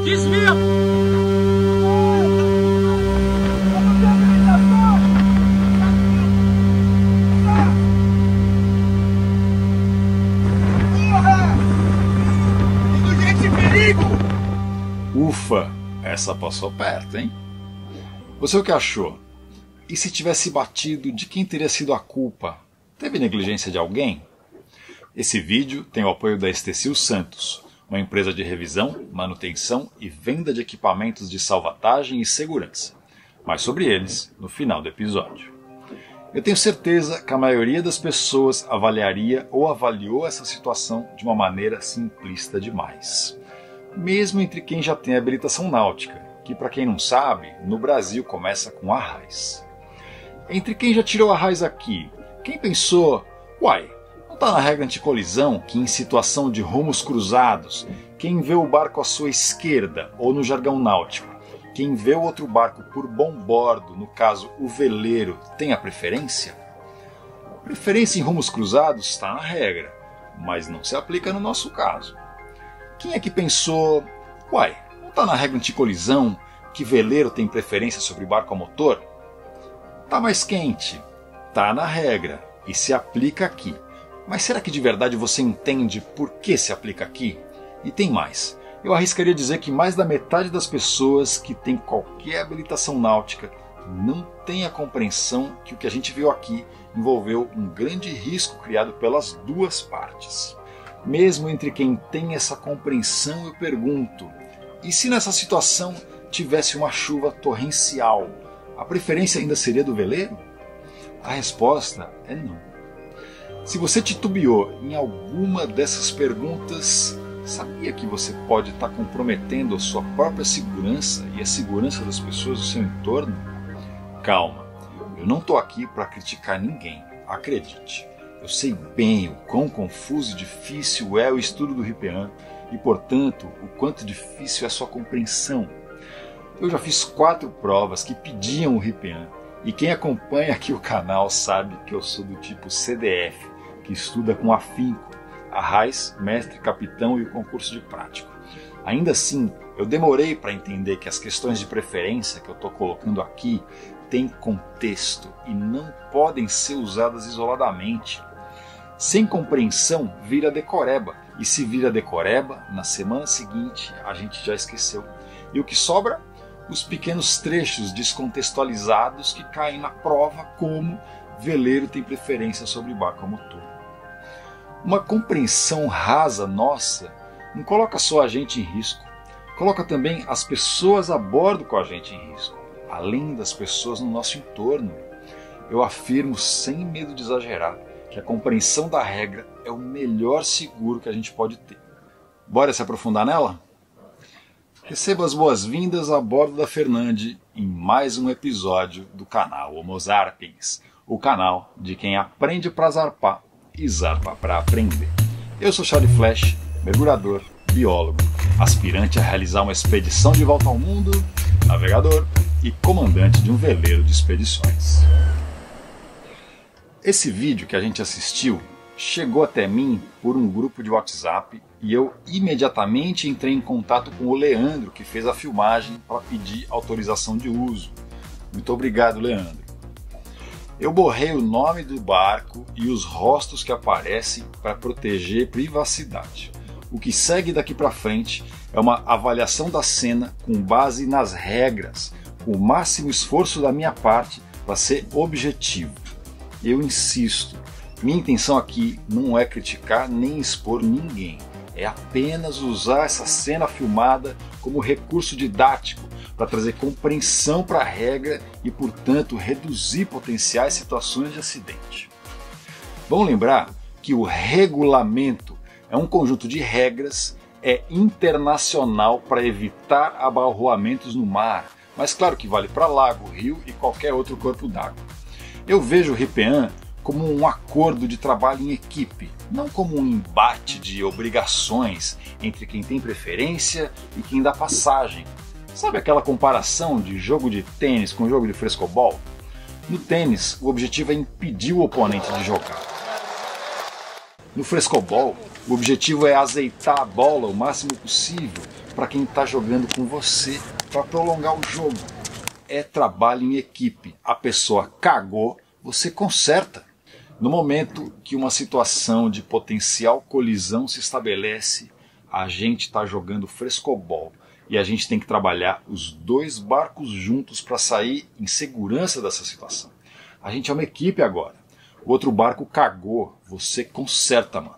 Desvia! Ufa, essa passou perto, hein? Você o que achou? E se tivesse batido, de quem teria sido a culpa? Teve negligência de alguém? Esse vídeo tem o apoio da Estecil Santos, uma empresa de revisão, manutenção e venda de equipamentos de salvatagem e segurança. Mais sobre eles no final do episódio. Eu tenho certeza que a maioria das pessoas avaliaria ou avaliou essa situação de uma maneira simplista demais. Mesmo entre quem já tem habilitação náutica, que para quem não sabe, no Brasil começa com arraiz. Entre quem já tirou arraiz aqui, quem pensou, uai, não está na regra anticolisão que em situação de rumos cruzados, quem vê o barco à sua esquerda, ou no jargão náutico, quem vê o outro barco por bom bordo, no caso o veleiro, tem a preferência? Preferência em rumos cruzados está na regra, mas não se aplica no nosso caso. Quem é que pensou, uai, não está na regra anticolisão que veleiro tem preferência sobre barco a motor? Tá mais quente, tá na regra e se aplica aqui. Mas será que de verdade você entende por que se aplica aqui? E tem mais. Eu arriscaria dizer que mais da metade das pessoas que tem qualquer habilitação náutica não tem a compreensão que o que a gente viu aqui envolveu um grande risco criado pelas duas partes. Mesmo entre quem tem essa compreensão, eu pergunto, e se nessa situação tivesse uma chuva torrencial, a preferência ainda seria do veleiro? A resposta é não. Se você titubeou em alguma dessas perguntas, sabia que você pode estar comprometendo a sua própria segurança e a segurança das pessoas do seu entorno? Calma, eu não estou aqui para criticar ninguém, acredite. Eu sei bem o quão confuso e difícil é o estudo do RIPEAN e, portanto, o quanto difícil é a sua compreensão. Eu já fiz 4 provas que pediam o RIPEAN e quem acompanha aqui o canal sabe que eu sou do tipo CDF, que estuda com afinco, arraiz, mestre, capitão e o concurso de prático. Ainda assim, eu demorei para entender que as questões de preferência que eu estou colocando aqui têm contexto e não podem ser usadas isoladamente. Sem compreensão, vira decoreba. E se vira decoreba, na semana seguinte a gente já esqueceu. E o que sobra? Os pequenos trechos descontextualizados que caem na prova como veleiro tem preferência sobre barco a motor. Uma compreensão rasa nossa não coloca só a gente em risco, coloca também as pessoas a bordo com a gente em risco, além das pessoas no nosso entorno. Eu afirmo sem medo de exagerar que a compreensão da regra é o melhor seguro que a gente pode ter. Bora se aprofundar nela? Receba as boas-vindas a bordo da Fernande em mais um episódio do canal Homo Zarpens, o canal de quem aprende para zarpar e zarpa para aprender. Eu sou Charlie Flash, mergulhador, biólogo, aspirante a realizar uma expedição de volta ao mundo, navegador e comandante de um veleiro de expedições. Esse vídeo que a gente assistiu chegou até mim por um grupo de WhatsApp e eu imediatamente entrei em contato com o Leandro, que fez a filmagem, para pedir autorização de uso. Muito obrigado, Leandro. Eu borrei o nome do barco e os rostos que aparecem para proteger privacidade. O que segue daqui para frente é uma avaliação da cena com base nas regras, com o máximo esforço da minha parte para ser objetivo. Eu insisto, minha intenção aqui não é criticar nem expor ninguém, é apenas usar essa cena filmada como recurso didático para trazer compreensão para a regra e, portanto, reduzir potenciais situações de acidente. Vamos lembrar que o regulamento é um conjunto de regras, é internacional para evitar abalroamentos no mar, mas claro que vale para lago, rio e qualquer outro corpo d'água. Eu vejo o RIPEAN como um acordo de trabalho em equipe, não como um embate de obrigações entre quem tem preferência e quem dá passagem. Sabe aquela comparação de jogo de tênis com jogo de frescobol? No tênis, o objetivo é impedir o oponente de jogar. No frescobol, o objetivo é azeitar a bola o máximo possível para quem está jogando com você, para prolongar o jogo. É trabalho em equipe. A pessoa cagou, você conserta. No momento que uma situação de potencial colisão se estabelece, a gente está jogando frescobol e a gente tem que trabalhar os dois barcos juntos para sair em segurança dessa situação. A gente é uma equipe agora. O outro barco cagou, você conserta, mano.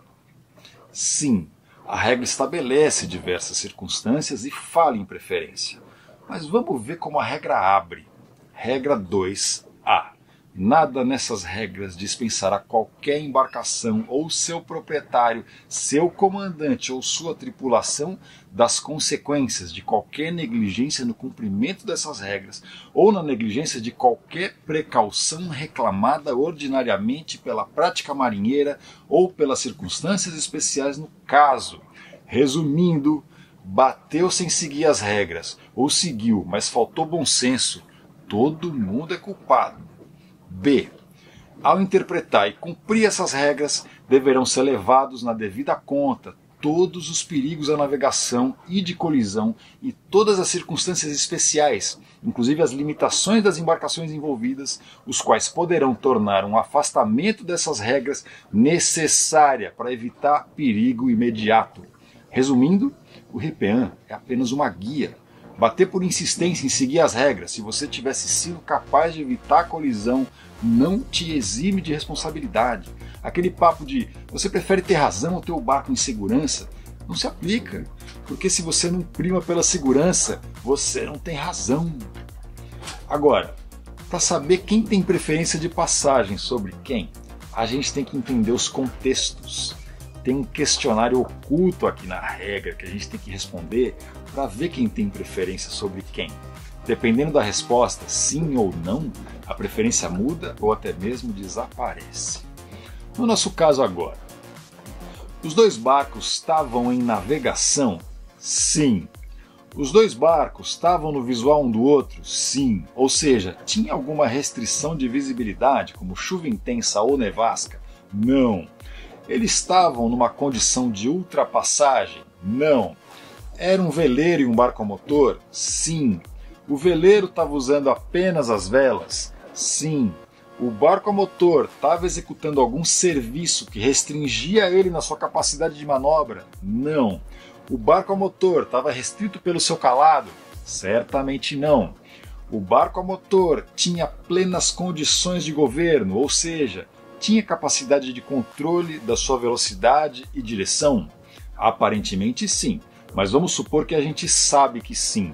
Sim, a regra estabelece diversas circunstâncias e fala em preferência. Mas vamos ver como a regra abre. Regra 2A. Nada nessas regras dispensará qualquer embarcação ou seu proprietário, seu comandante ou sua tripulação das consequências de qualquer negligência no cumprimento dessas regras ou na negligência de qualquer precaução reclamada ordinariamente pela prática marinheira ou pelas circunstâncias especiais no caso. Resumindo, bateu sem seguir as regras, ou seguiu, mas faltou bom senso, todo mundo é culpado. B. Ao interpretar e cumprir essas regras, deverão ser levados na devida conta todos os perigos à navegação e de colisão e todas as circunstâncias especiais, inclusive as limitações das embarcações envolvidas, os quais poderão tornar um afastamento dessas regras necessária para evitar perigo imediato. Resumindo, o RIPEAN é apenas uma guia. Bater por insistência em seguir as regras, se você tivesse sido capaz de evitar a colisão, não te exime de responsabilidade. Aquele papo de você prefere ter razão ou ter o barco em segurança, não se aplica. Porque se você não prima pela segurança, você não tem razão. Agora, para saber quem tem preferência de passagem sobre quem, a gente tem que entender os contextos. Tem um questionário oculto aqui na regra que a gente tem que responder para ver quem tem preferência sobre quem. Dependendo da resposta, sim ou não, a preferência muda ou até mesmo desaparece. No nosso caso agora, os dois barcos estavam em navegação? Sim. Os dois barcos estavam no visual um do outro? Sim. Ou seja, tinha alguma restrição de visibilidade, como chuva intensa ou nevasca? Não. Eles estavam numa condição de ultrapassagem? Não. Era um veleiro e um barco a motor? Sim. O veleiro estava usando apenas as velas? Sim. O barco a motor estava executando algum serviço que restringia ele na sua capacidade de manobra? Não. O barco a motor estava restrito pelo seu calado? Certamente não. O barco a motor tinha plenas condições de governo, ou seja, tinha capacidade de controle da sua velocidade e direção? Aparentemente sim, mas vamos supor que a gente sabe que sim.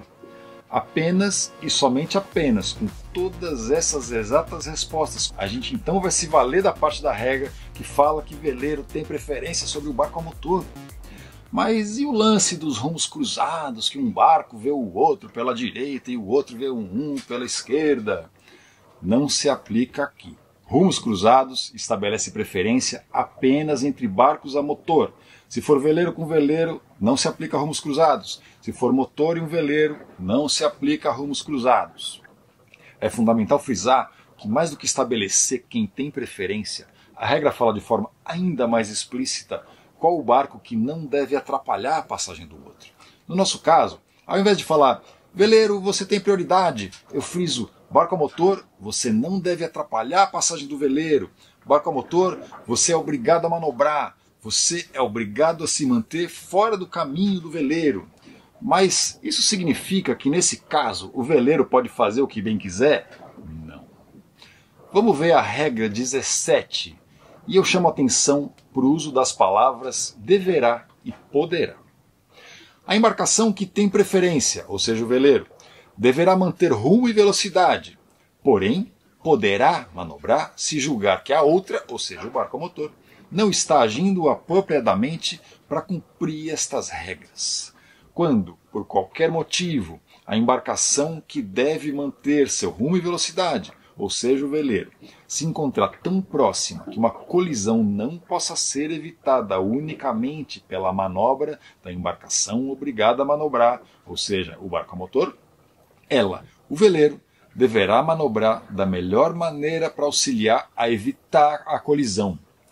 Apenas e somente apenas com todas essas exatas respostas, a gente então vai se valer da parte da regra que fala que veleiro tem preferência sobre o barco a motor. Mas e o lance dos rumos cruzados, que um barco vê o outro pela direita e o outro vê um pela esquerda? Não se aplica aqui. Rumos cruzados estabelece preferência apenas entre barcos a motor. Se for veleiro com veleiro, não se aplica a rumos cruzados. Se for motor e um veleiro, não se aplica a rumos cruzados. É fundamental frisar que, mais do que estabelecer quem tem preferência, a regra fala de forma ainda mais explícita qual o barco que não deve atrapalhar a passagem do outro. No nosso caso, ao invés de falar veleiro, você tem prioridade, eu friso barco a motor, você não deve atrapalhar a passagem do veleiro. Barco a motor, você é obrigado a manobrar. Você é obrigado a se manter fora do caminho do veleiro. Mas isso significa que, nesse caso, o veleiro pode fazer o que bem quiser? Não. Vamos ver a regra 17. E eu chamo a atenção para o uso das palavras deverá e poderá. A embarcação que tem preferência, ou seja, o veleiro, deverá manter rumo e velocidade, porém poderá manobrar se julgar que a outra, ou seja, o barco a motor, não está agindo apropriadamente para cumprir estas regras. Quando, por qualquer motivo, a embarcação que deve manter seu rumo e velocidade, ou seja, o veleiro, se encontrar tão próxima que uma colisão não possa ser evitada unicamente pela manobra da embarcação obrigada a manobrar, ou seja, o barco a motor, ela, o veleiro, deverá manobrar da melhor maneira para auxiliar a evitar a colisão.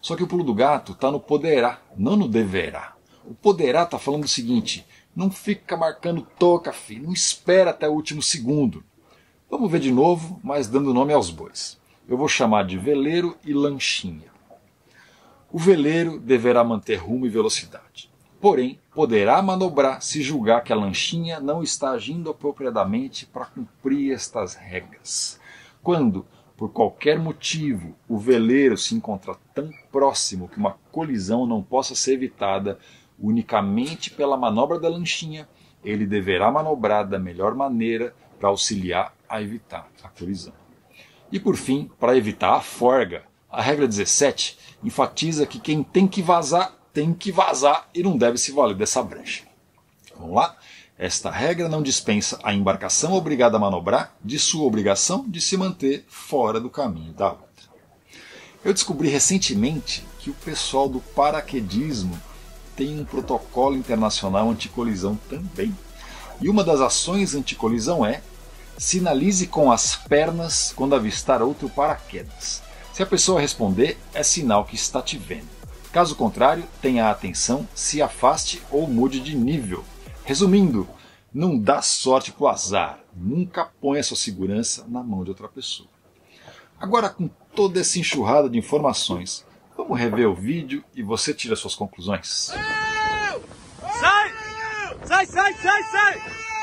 Só que o pulo do gato está no poderá, não no deverá. O poderá está falando o seguinte: não fica marcando toca, filho, não espera até o último segundo. Vamos ver de novo, mas dando nome aos bois. Eu vou chamar de veleiro e lanchinha. O veleiro deverá manter rumo e velocidade. Porém, poderá manobrar se julgar que a lanchinha não está agindo apropriadamente para cumprir estas regras. Quando, por qualquer motivo, o veleiro se encontra tão próximo que uma colisão não possa ser evitada unicamente pela manobra da lanchinha, ele deverá manobrar da melhor maneira para auxiliar a evitar a colisão. E por fim, para evitar a forga, a regra 17 enfatiza que quem tem que vazar e não deve se valer dessa brecha. Vamos lá? Esta regra não dispensa a embarcação obrigada a manobrar de sua obrigação de se manter fora do caminho da outra. Eu descobri recentemente que o pessoal do paraquedismo tem um protocolo internacional anticolisão também. E uma das ações anticolisão é: sinalize com as pernas quando avistar outro paraquedas. Se a pessoa responder, é sinal que está te vendo. Caso contrário, tenha atenção, se afaste ou mude de nível. Resumindo, não dá sorte pro azar. Nunca ponha sua segurança na mão de outra pessoa. Agora, com toda essa enxurrada de informações, vamos rever o vídeo e você tira suas conclusões. Sai! Sai, sai, sai, sai!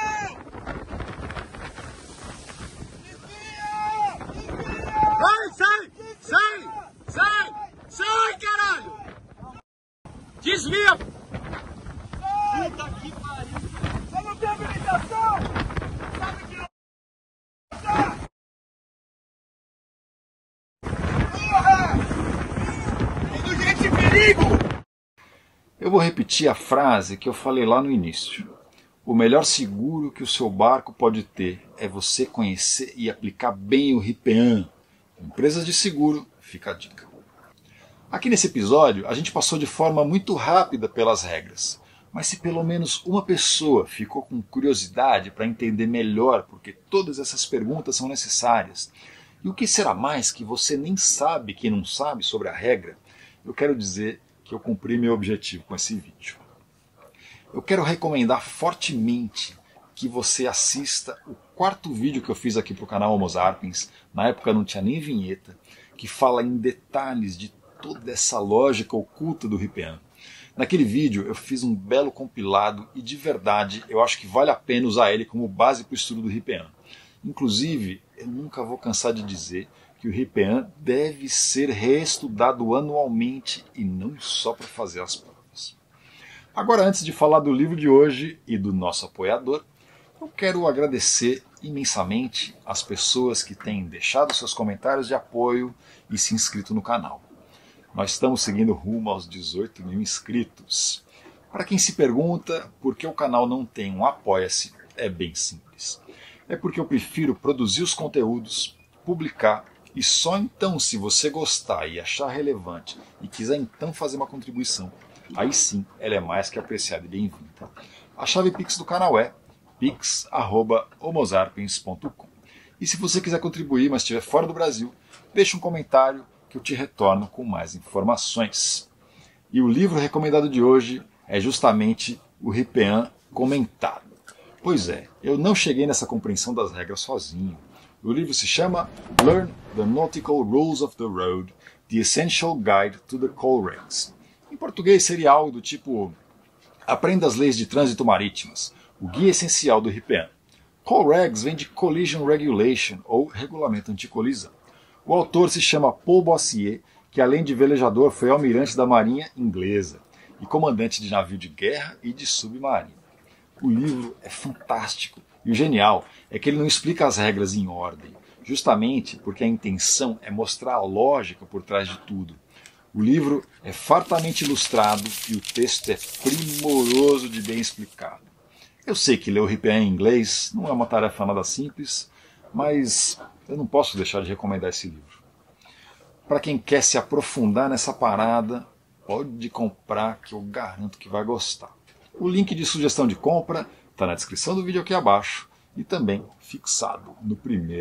Sai! Sai! Sai! Sai, caralho! Desvia! Puta que pariu! Você não tem habilitação! Sabe que não... Porra! Tem gente em perigo! Eu vou repetir a frase que eu falei lá no início. O melhor seguro que o seu barco pode ter é você conhecer e aplicar bem o RIPEAN. Empresas de seguro, fica a dica. Aqui nesse episódio, a gente passou de forma muito rápida pelas regras. Mas se pelo menos uma pessoa ficou com curiosidade para entender melhor porque todas essas perguntas são necessárias, e o que será mais que você nem sabe que não sabe sobre a regra, eu quero dizer que eu cumpri meu objetivo com esse vídeo. Eu quero recomendar fortemente que você assista o quarto vídeo que eu fiz aqui para o canal Homo Sapiens, na época não tinha nem vinheta, que fala em detalhes de toda essa lógica oculta do RIPEAN. Naquele vídeo eu fiz um belo compilado e de verdade eu acho que vale a pena usar ele como base para o estudo do RIPEAN. Inclusive, eu nunca vou cansar de dizer que o RIPEAN deve ser reestudado anualmente e não só para fazer as provas. Agora, antes de falar do livro de hoje e do nosso apoiador, eu quero agradecer imensamente as pessoas que têm deixado seus comentários de apoio e se inscrito no canal. Nós estamos seguindo rumo aos 18 mil inscritos. Para quem se pergunta por que o canal não tem um apoia-se, é bem simples. É porque eu prefiro produzir os conteúdos, publicar, e só então, se você gostar e achar relevante e quiser então fazer uma contribuição, aí sim ela é mais que apreciada e bem-vinda. A chave Pix do canal é pix@homosarpens.com. E se você quiser contribuir, mas estiver fora do Brasil, deixe um comentário que eu te retorno com mais informações. E o livro recomendado de hoje é justamente o RIPEAN comentado. Pois é, eu não cheguei nessa compreensão das regras sozinho. O livro se chama Learn the Nautical Rules of the Road, The Essential Guide to the Call Regs. Em português seria algo do tipo: aprenda as leis de trânsito marítimas, o guia essencial do RIPEAN. Call Regs vem de Collision Regulation, ou Regulamento Anticolisão. O autor se chama Paul Boissier, que além de velejador foi almirante da Marinha Inglesa e comandante de navio de guerra e de submarino. O livro é fantástico e o genial é que ele não explica as regras em ordem, justamente porque a intenção é mostrar a lógica por trás de tudo. O livro é fartamente ilustrado e o texto é primoroso de bem explicado. Eu sei que ler o RIPEAN em inglês não é uma tarefa nada simples, mas eu não posso deixar de recomendar esse livro. Para quem quer se aprofundar nessa parada, pode comprar que eu garanto que vai gostar. O link de sugestão de compra está na descrição do vídeo aqui abaixo e também fixado no primeiro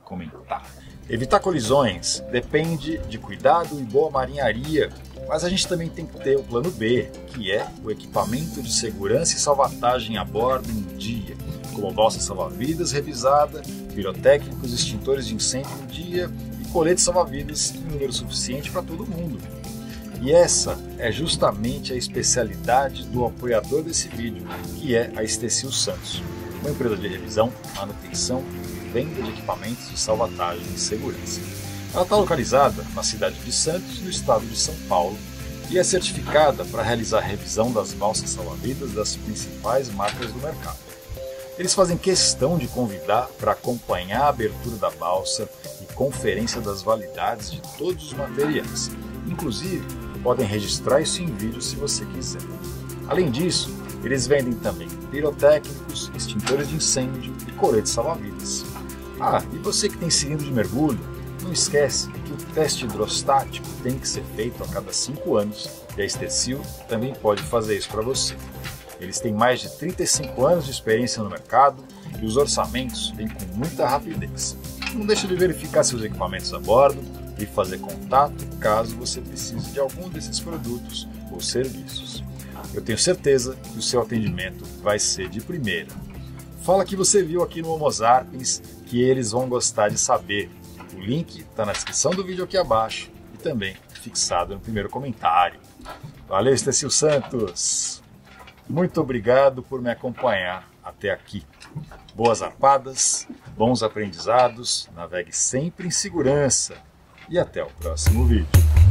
comentar. Evitar colisões depende de cuidado e boa marinharia, mas a gente também tem que ter o plano B, que é o equipamento de segurança e salvatagem a bordo em dia, como balsa salva-vidas revisada, pirotécnicos, extintores de incêndio em dia e colete salva-vidas em número suficiente para todo mundo. E essa é justamente a especialidade do apoiador desse vídeo, que é a Stecil Santos, uma empresa de revisão, manutenção e venda de equipamentos de salvatagem e segurança. Ela está localizada na cidade de Santos, no estado de São Paulo, e é certificada para realizar a revisão das balsas salva-vidas das principais marcas do mercado. Eles fazem questão de convidar para acompanhar a abertura da balsa e conferência das validades de todos os materiais. Inclusive, podem registrar isso em vídeo se você quiser. Além disso, eles vendem também pirotécnicos, extintores de incêndio e coletes salva-vidas. E você que tem cilindro de mergulho, não esquece que o teste hidrostático tem que ser feito a cada 5 anos e a Stecil também pode fazer isso para você. Eles têm mais de 35 anos de experiência no mercado e os orçamentos vêm com muita rapidez. Não deixe de verificar seus equipamentos a bordo e fazer contato caso você precise de algum desses produtos ou serviços. Eu tenho certeza que o seu atendimento vai ser de primeira. Fala que você viu aqui no Homo Sapiens, que eles vão gostar de saber. O link está na descrição do vídeo aqui abaixo e também fixado no primeiro comentário. Valeu, Stecil Santos! Muito obrigado por me acompanhar até aqui. Boas arpadas, bons aprendizados, navegue sempre em segurança e até o próximo vídeo.